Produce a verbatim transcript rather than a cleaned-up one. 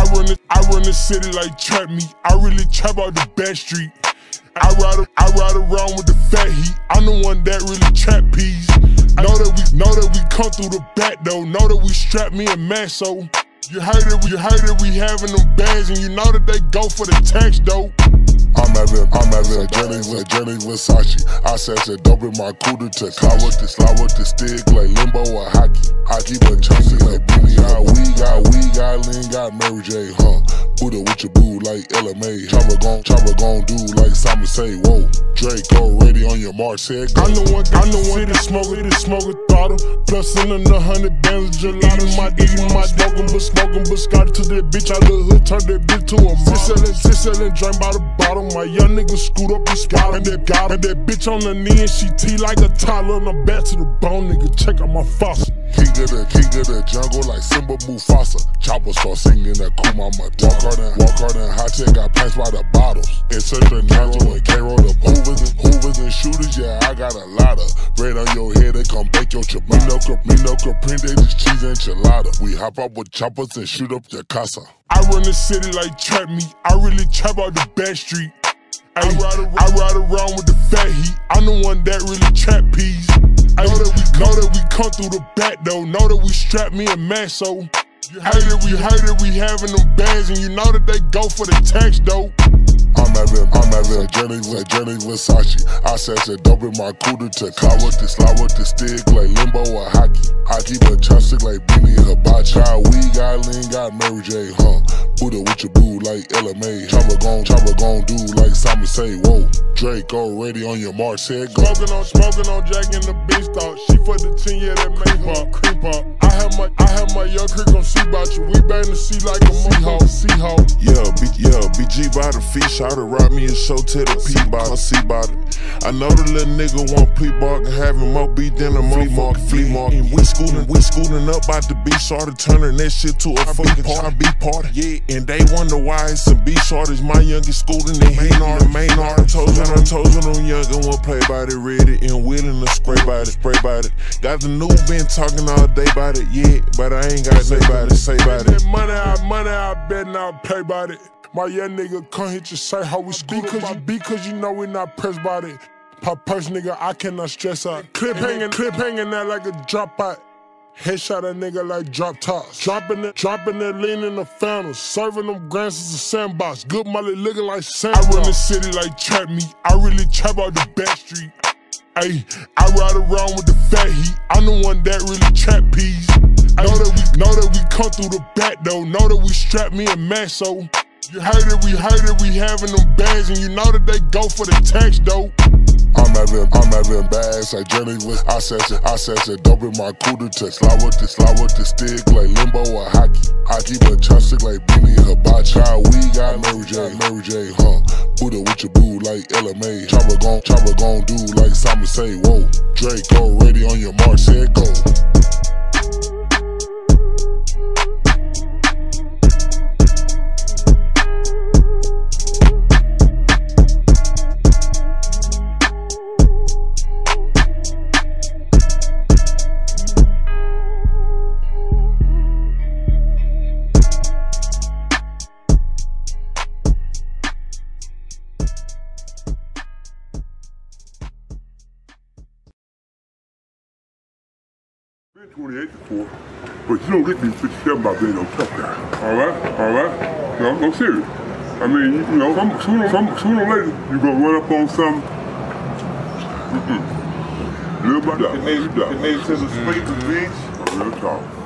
run the, I run the city like trap meet. I really trap out the back street. I ride, I ride around with the fat heat. I'm the one that really trap peas. Know that we, know that we come through the back though. Know that we strap me and Masso. You heard it, you heard it, we having them bags, and you know that they go for the tax though. I'm having, I'm having Jenny, Jenny Versace. I said to dope in my cooter to slide with the, slide with the stick like limbo or hockey. Hockey but chunky like Billy. Got we got, we got Lynn, got Mary J. Huh? Buddha with your boo like L M A. Chopper gon', chopper gon' do like Simon say. Whoa, Draco ready on your mark, said go. I'm the one, I'm the one that smoke it, smoke a throttle. Plus in a hundred bands of gelato. My eating my smoking, but smoking, but Scotty to that bitch out the hood, turn that bitch to a model. Selling, selling, drink by the bottle. My young nigga scoot up and scout, and that got and that bitch on the knee and she tea like a toddler. And I'm back to the bone, nigga. Check out my fossil. King of the, king of the jungle like Simba Mufasa. Chopper start singing that cool mama. Walk hard and, walk hard and hot chick got passed by the bottles. It's such a natural and K-roll the hoovers and hoovers and shooters. Yeah, I got a lot of bread on your head. They come bake your ciabatta. Me no, me no comprende this cheese enchilada. We hop up with choppers and shoot up your casa. I run the city like trap meet. I really trap out the back street. I ride, I ride around with the fat heat. I'm the one that really trap peas. I know that we, know that we come through the back though. Know that we strap me and Masso. You heard it, we heard it, we having them bags, and you know that they go for the tax though. I'm having, I'm having Jenny, Jenny Versace. I said to dope in my cooter to slide with the, slide with the stick like limbo or hockey. Hockey but chopstick like Billy Hibachi. Got we got Lynn, got Mary J. Huh? Buddha with your boo like L M A. Chopper gon', chopper gon' do like Simon say. Whoa, Draco ready on your mark, said go. Smoking on, smoking on Jack in the beanstalk. She for the ten year that make pop, creep up. I have my, I have my young creek on see about you. We bang the sea like a Seahawk, Seahawk. Yeah, B, yeah, B G by the feet, shot to rob me a show to the P bottle, see about it. I know the little nigga want plea bargain, having more beat than a flea market, flea market. And we scooting, we scooting up out the beach, started turning that shit to a fucking party, B party. Yeah, and they wonder why it's some beach shortage. My youngest scooting, and he know the main art. I told you, I told you them youngin' won't play by it, ready and willing to spray by it, spray by it. Got the new been talking all day about it, yeah, but I ain't gotta say about it, say about it. Money out, money out, bet not play about it. My young nigga come hit you, say how we speak, cause you, because you know we not pressed by it. Pop purse nigga, I cannot stress out. Clip hanging, clip hanging out like a drop out. Headshot a nigga like drop tops. Dropping it, dropping it, leaning the fountains. Serving them grants as a sandbox. Good molly looking like sand. I run the city like trap meet. I really trap out the back street. Ayy, I ride around with the fat heat. I'm the one that really trap peas. Know that we, know that we come through the back though. Know that we strap me and Masso. You heard it, we heard it, we having them bags, and you know that they go for the tax though. I'm having, I'm having bags like Jenny with. I said to, I said to dope in my cooter to slide with the, slide with the stick like limbo or hockey. Hockey but chopstick like Billy Hibachi. Got we got Mary J, Mary J. Huh? Buddha with your boo like L M A. Chopper gon', chopper gon' do like Simon say. Whoa, Draco ready on your mark, said go. twenty-eight to four, but you don't get these fifty-seven by being no tough guy. Alright? Alright? No, no serious. I mean, you, you know, some, sooner, some, sooner or later, you're gonna run up on some. Mm-mm. Little by little. It needs to the street, the beach. Real talk.